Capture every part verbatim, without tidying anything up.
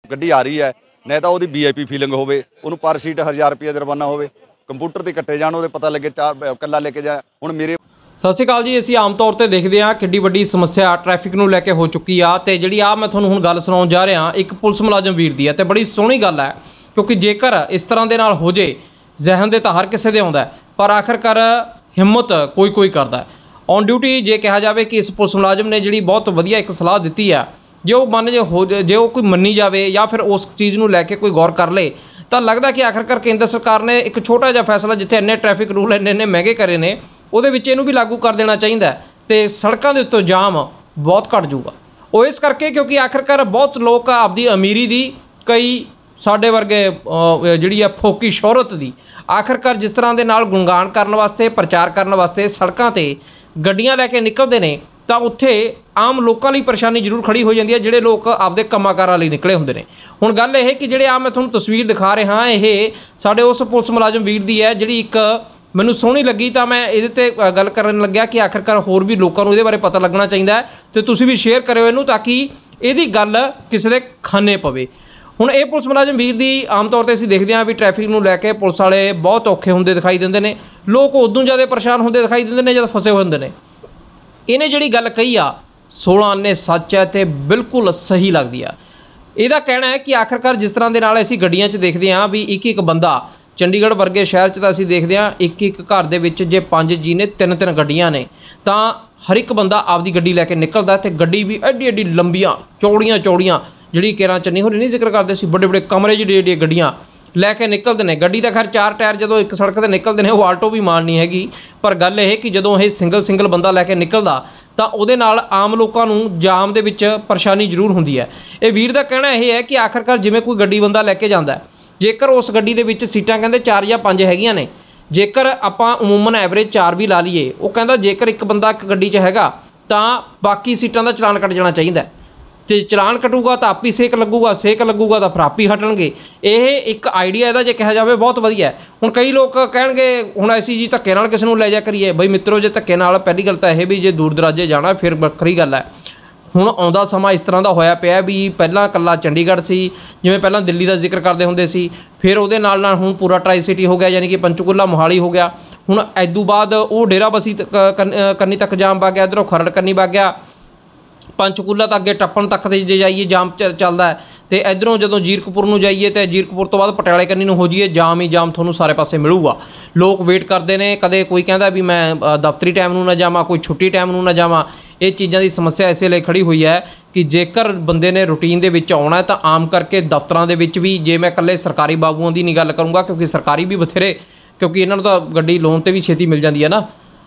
ਗੱਡੀ ਆ ਰਹੀ ਹੈ, नहीं तो वो वी आई पी फीलिंग हो पर सीट हज़ार रुपया जुर्माना हो कंप्यूटर से कट्टे जाने पता लगे चार कला लेके जाए हूँ मेरे। सत श्री अकाल जी। असीं आम तौर पर देखते हैं किड्डी वड्डी समस्या ट्रैफिक नूं लैके हो चुकी आ ते जिहड़ी आ मैं तुहानूं हुण गल सुणाउण जा रहा एक पुलिस मुलाजम वीर दी है ते बड़ी सोहनी गल है क्योंकि जेकर इस तरह दे नाल हो जे जहन दे तां हर किसी दे आउंदा है पर आखिरकार हिम्मत कोई कोई करदा है। ऑन ड्यूटी जे कहा जाए कि इस पुलिस मुलाजम ने जिहड़ी बहुत वधिया एक सलाह दी है जो मन जो हो जो कोई मनी जाए या फिर उस चीज़ को लैके कोई गौर कर ले तो लगता कि आखिरकार केंद्र सरकार ने एक छोटा जिहा फैसला जिथे इन्ने ट्रैफिक रूल इन्ने इन्ने महंगे करे ने उहदे विच इहनूं भी लागू कर देना चाहिए तो सड़कों के उत्तों जाम बहुत घट जूगा। वो इस करके क्योंकि आखिरकार बहुत लोग आपदी अमीरी दी कई साडे वर्गे जिहड़ी आ फोकी शोहरत दी आखिरकार जिस तरह के नाल गुणगान करने वास्ते प्रचार करने वास्ते सड़कों ते गड्डियां लैके निकलते हैं तो उत्थे आम लोगों लिए परेशानी जरूर खड़ी हो जाती है जिहड़े लोग आपदे कम्माकारां लई निकले हुंदे ने। हुण गल इह कि जिहड़े आ मैं तुहानूं तस्वीर दिखा रहा हाँ ये साडे उस पुलिस मुलाजम वीर दी है जिहड़ी एक मैनूं सोहनी लगी तो मैं इहदे ते गल करन लग्या कि आखिरकार होर भी लोगों नूं इहदे बारे पता लगना चाहिए है तो तुसीं भी शेयर करिओ इहनूं ताकि इहदी गल किसी दे खाने पवे। हुण ये पुलिस मुलाजम वीर दी आम तौर पर असीं देखते हैं भी ट्रैफिक नूं लैके पुलिस वाले बहुत औखे हुंदे दिखाई दिंदे ने लोग उदों ज़्यादा परेशान हुंदे दिखाई दिंदे ने जद फसे हुए हुंदे ने। इहने जिहड़ी गल कही आ सोलह आने सच है तो बिल्कुल सही लगती है। यदा कहना है कि आखिरकार जिस तरह के नाल असीं गड्डियां च देखते हैं भी एक एक बंदा चंडीगढ़ वर्गे शहर च असीं देखते हैं एक एक घर दे विच जे पंज जी ने तीन तीन गड्डियां ने तो हर एक बंदा आपदी गड्डी लैके निकलदा ते गड्डी भी एड्डी एड्डी लंबियां चौड़ियां चौड़ियां जिहड़ी केरां चन्नी होरी नहीं जिक्र करदे सी बड़े बड़े कमरे जिहड़ी एड्डी गड्डियां लैके निकलते हैं। गड्डी का खैर चार टायर जो एक सड़क पर निकलते हैं वो आल्टो भी मार नहीं हैगी पर गल यह कि जो ये सिंगल सिंगल बंदा लैके निकलदा तो उहदे नाल आम लोगों नूं जाम दे विच परेशानी जरूर हुंदी है। ये वीर का कहना यह है कि आखिरकार जिवें कोई गड्डी बंदा लैके जांदा है जेकर उस गड्डी दे विच सीटां कहंदे चार या पंज हैगियां ने जेकर आपां अमूमन एवरेज चार भी ला लीए वो कहंदा जेकर एक बंदा एक गड्डी च हैगा तो बाकी सीटां दा चलान कट जाना चाहिए तो चलान कटूगा तो आप ही सेक लगूगा सेक लगूगा तो फिर आप ही हटणगे। ये एक आइडिया इहदा जे कहा जाए बहुत वधिया है। हुण कई लोग कहणगे हुण ऐसी जी धक्के नाल किसी नूं लै जा करिए बई मित्रों जे धक्के नाल पहली गल तां यह भी जे दूर दराजे जाना फिर वक्खरी गल है। हुण आउंदा समा इस तरह का होया पिया भी पहलां कल्ला चंडीगढ़ सी जिवें पहलां दिल्ली का जिक्र करते हुंदे सी फिर उहदे नाल नाल हुण पूरा ट्राई सिटी हो गया यानी कि पंचकूला मोहाली हो गया। हुण इदों बाद वो डेरा बसी कन्नी तक जाम वग गया इधरों खरड़ कन्नी वग गया पंचकूला तो अगे टप्पण तक जे जाइए जाम चलता है तो इधरों जो जीरकपुर नूं जाइए तो जीरकपुर तो बाद पटियाले कन्नी नूं हो जाइए जाम ही जाम थोनों सारे पासे मिलूगा। लोग वेट करते हैं कदे कोई कहता भी मैं दफ्तरी टाइम नूं ना जावां कोई छुट्टी टाइम नूं ना जावां। ये चीज़ों की समस्या इस लिए खड़ी हुई है कि जेकर बंदे ने रूटीन दे विच आउणा है तो आम करके दफ्तरां दे विच भी जे मैं कल्ले सरकारी बाबूआं दी नहीं गल करूँगा क्योंकि सरकारी भी बथेरे क्योंकि इन्हां नूं तां गड्डी लोन ते भी छेती मिल जाती है ना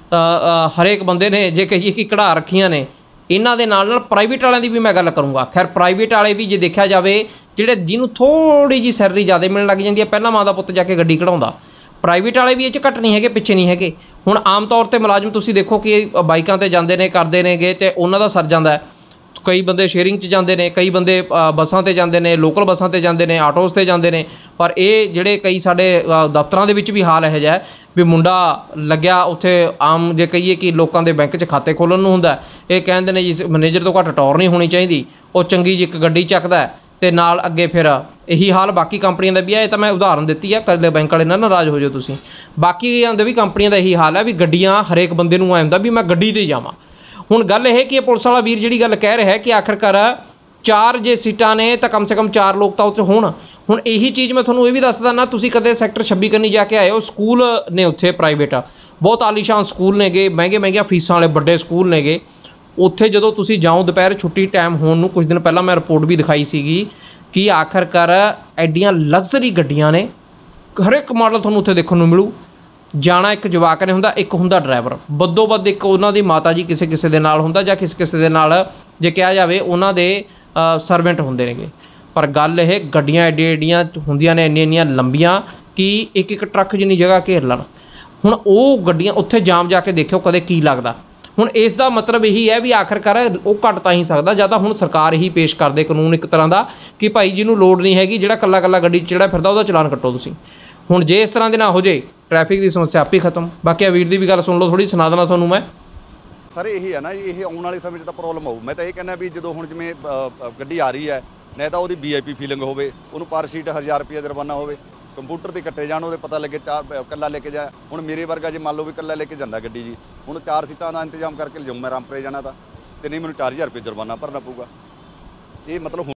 हरेक बंदे ने जे कहिए कि कढ़ा रखियां ने इन्हां दे नाल नाल प्राइवेट वालिਆਂ ਦੀ भी मैं गल करूँगा। खैर प्राइवेट वाले भी जे देखा जाए जिहड़े जिन्हों थोड़ी जी सैलरी ज़्यादा मिलण लग जाती है पहला माँ का पुत्त जाके गड्डी कढ़ाउंदा प्राइवेट वाले भी ये घट नहीं है पिछे नहीं है। हुण आम तौर पर मुलाजम तुसीं देखो कि बाइकां ते जांदे ने करदे ने गे ते उन्हां दा सर जांदा है। कई बंदे शेयरिंग च जांदे ने कई बंदे बसां ते जांदे ने लोकल बसां ते जांदे ने आटोज़ ते जांदे ने पर ये जिहड़े कई साडे दफ्तरां दे विच भी हाल इहो जिहा है भी मुंडा लग्या उत्थे आम जे कहिए कि लोकां दे बैंक च खाते खोलण नूं हुंदा ये कहंदे ने जी मैनेजर तो घट टौर नहीं होनी चाहिए वो चंगी जी एक गड्डी चकदा ते नाल अगे फिर यही हाल बाकी कंपनियों का भी है। तो मैं उदाहरण दी है कल्ले बैंक वाले ना नाराज़ हो जाओ तुसीं बाकी भी कंपनियों का यही हाल है भी गड्डियां हरेक बंदे नूं आए हुंदा भी मैं गड्डी ते जावां। हुण गल यह कि पुलिस वाला वीर जिहड़ी गल कह रहा है कि आखिरकार चार जे सीटां ने तो कम से कम चार लोग तो उत्थे होण। हुण यही चीज़ मैं तुहानूं ये भी दसदा ना तुसीं कदे सैक्टर छब्बी कन्नी जाके आए हो स्कूल ने उत्थे प्राइवेट बहुत आलीशान स्कूल ने गे महंगे महंगिया फीसां वाले बड़े स्कूल ने गे उत्थे जदों तुसीं जाओ दोपहर छुट्टी टाइम होण नूं कुछ दिन पहलां मैं रिपोर्ट भी दिखाई सीगी कि आखिरकार एड्डियां लग्जरी गड्डियां ने हर एक मॉडल तुहानूं उत्थे देखण नूं मिलू। जाना एक जवाक ने हुंदा एक हुंदा ड्राइवर बदो बद एक उन्हां दी माता जी किसी किसी दे नाल हुंदा जां किसी किसी दे नाल जे कहा जाए उन्हां दे सर्वेंट हुंदे नेगे पर गल यह गड्डियां एड्डियां एड्डियां हुंदियां ने इन्नियां इन्नियां लंबियां कि एक एक ट्रक जिन्नी जगह घेर लण। हुण वो गड्डियां उत्थे जाम जाके देखियो कदे की लगदा। हुण इस दा मतलब यही है भी आखिरकार वो घट तां ही सकदा जां तां हुण सरकार ही पेश कर दे कानून एक तरह का कि भाई जिन्हों लोड़ नहीं हैगी जिहड़ा कल्ला कल्ला गड्डी चढ़ा फिरदा उहदा चलान कट्टो तुसीं। हुण जे इस तरह दे ना हो जाए ट्रैफिक की समस्या आप ही खत्म। बाकी वीर की भी गल सुन लो थोड़ी सुना देना तुहानूं मैं सर यही है ना ये आने वाले समय तो प्रॉब्लम आऊ। मैं तो ये कहना भी जो हुण जिवें गड्डी आ रही है ਨਹੀਂ ਤਾਂ ਉਹਦੀ ਵੀਆਈਪੀ ਫੀਲਿੰਗ ਹੋਵੇ, ਉਹਨੂੰ ਪਰ ਸੀਟ ਹਜ਼ਾਰ ਰੁਪਏ ਜੁਰਮਾਨਾ ਹੋਵੇ, ਕੰਪਿਊਟਰ ਤੇ ਕੱਟੇ ਜਾਣ, ਉਹਦੇ ਪਤਾ ਲੱਗੇ ਚਾਰ ਕੱਲਾ ਲੈ ਕੇ ਜਾ। ਹੁਣ ਮੇਰੇ ਵਰਗਾ ਜੇ ਮੰਨ ਲਓ ਵੀ ਕੱਲਾ ਲੈ ਕੇ ਜਾਂਦਾ ਗੱਡੀ ਜੀ, ਹੁਣ ਚਾਰ ਸੀਟਾਂ ਦਾ ਇੰਤਜ਼ਾਮ ਕਰਕੇ ਲਿਜਾਉਂ ਮੈਂ ਰਾਮਪੁਰੇ ਜਾਣਾ ਤਾਂ, ਤੇ ਨਹੀਂ ਮੈਨੂੰ ਚਾਰ ਹਜ਼ਾਰ ਰੁਪਏ ਜੁਰਮਾਨਾ ਭਰਨਾ ਪਊਗਾ। ਇਹ ਮਤਲਬ